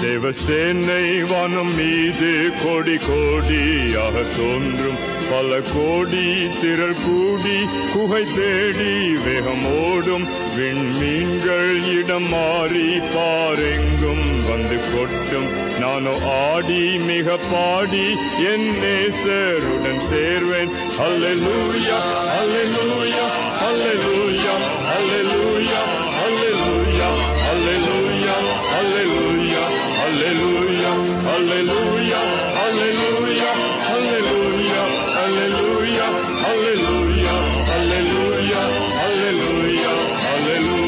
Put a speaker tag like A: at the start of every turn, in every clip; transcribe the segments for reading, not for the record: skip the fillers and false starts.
A: தேவசேனை வானம் மீது கோடி கோடியாக தோன்றும், பல கோடி திரள் கூடி குகை தேடி வேகமோடும். விண்மீன்கள் இடம் மாறி பாரெங்கும் வந்து கொட்டும். நானோ ஆடி மிக பாடி என் நேசருடன் சேர்வேன். அல்லேலூயா அல்லேலூயா அல்லேலூயா அல்லேலூயா அல்லேலூயா அல்லேலூயா அல்லேலூயா அல்லேலூயா அல்லேலூயா அல்லேலூயா அல்லேலூயா அல்லேலூயா அல்லேலூயா அல்லேலூயா அல்லேலூயா அல்லேலூயா.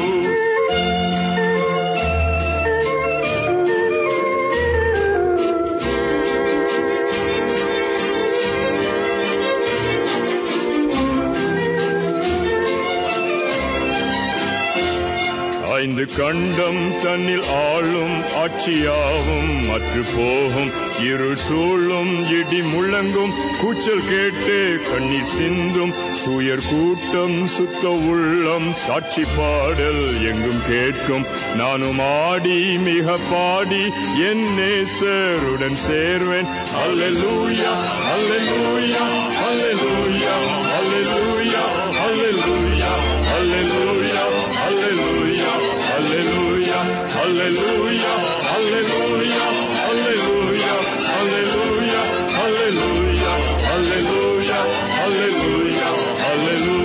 A: ஐந்து கண்டம் தன்னில் ஆளும் ஆட்சியாவும் மற்று போகும். இருள் சூழும் இடி முழங்கும், கூச்சல் கேட்டு கண்ணீர் சிந்தும். துயர் கூட்டம் சுத்த உள்ளம் சாட்சி பாடல் எங்கும் கேட்கும். நானும் ஆடி மிக பாடி என் நேசருடன் சேர்வேன். அல்லேலூயா அல்லேலூயா அல்லேலூயா அல்லேலூயா அல்லேலூயா அல்லேலூயா அல்லேலூயா அல்லேலூயா அல்லேலூயா அல்லேலூயா அல்லேலூயா அல்லேலூயா அல்லேலூயா அல்லேலூயா அல்லேலூயா அல்லேலூயா.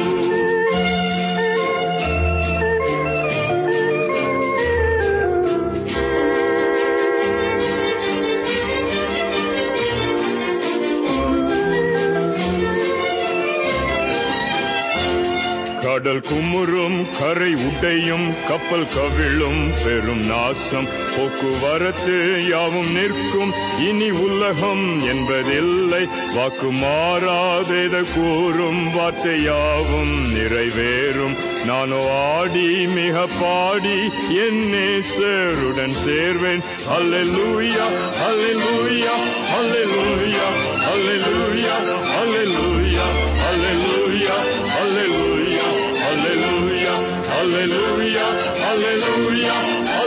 A: கடல் குமுறும், கரை உடையும், கப்பல் கவிழும், பெரும் நாசம். போக்குவரத்து யாவும் நிற்கும், இனி உலகம் என்பதில்லை. வாக்கு மாறாதேத கூறும் வார்த்தை யாவும் நிறைவேறும். நானோ ஆடி மிக பாடி என் நேசருடன் சேர்வேன். அல்லேலூயா அல்லேலூயா அல்லேலூயா அல்லேலூயா அல்லேலூயா அல்லேலூயா அல்லேலூயா அல்லேலூயா அல்லேலூயா அல்லேலூயா